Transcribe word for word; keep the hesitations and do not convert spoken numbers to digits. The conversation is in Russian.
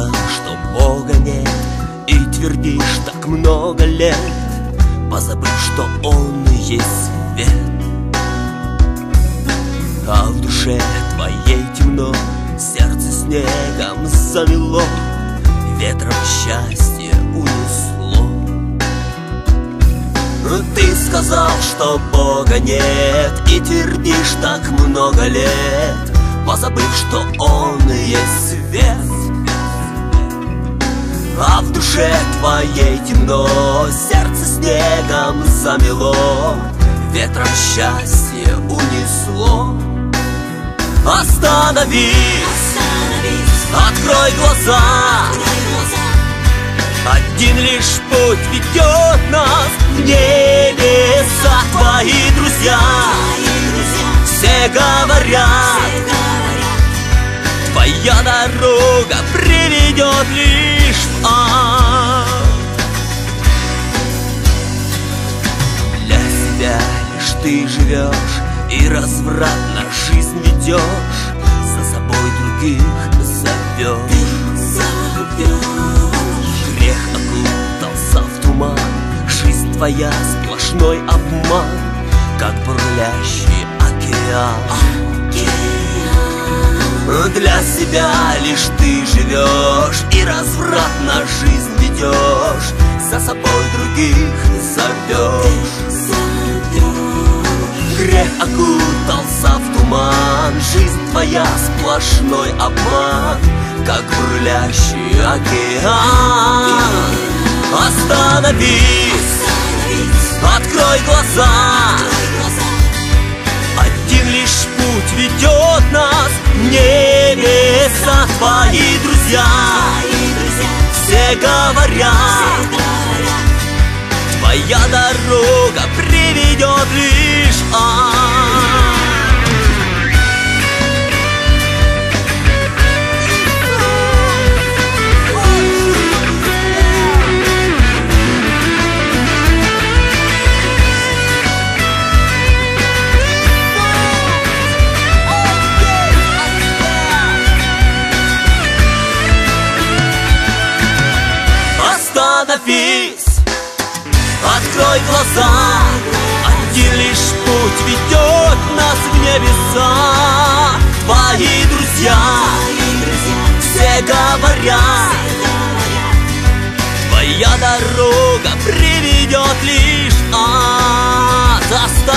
сказал, что Бога нет, и твердишь так много лет, позабыв, что Он есть свет. А в душе твоей темно, сердце снегом замело, ветром счастье унесло. Ты сказал, что Бога нет, и твердишь так много лет, позабыв, что Он есть свет. А в душе твоей темно, сердце снегом замело, ветром счастье унесло. Остановись, Остановись. Открой глаза, Открой глаза. Один лишь путь ведет нас в небеса. Твои друзья, Твои друзья. Все говорят, Все говорят, твоя дорога приведет лишь в ад. Для себя лишь ты живешь и развратно жизнь ведешь, за собой других зовешь. Грех окутался в туман, жизнь твоя сплошной обман, как бурлящий океан. Для себя лишь ты живешь и развратно жизнь ведешь, за собой других зовешь. Грех окутался в туман, жизнь твоя сплошной обман, как бурлящий океан. Остановись, открой глаза, один лишь путь ведет нас в небеса. Твои друзья, все говорят, твоя дорога приведет лишь в ад. Остановись, открой глаза, один лишь путь ведет нас в небеса. Твои друзья, все говорят, твоя дорога приведет лишь в ад.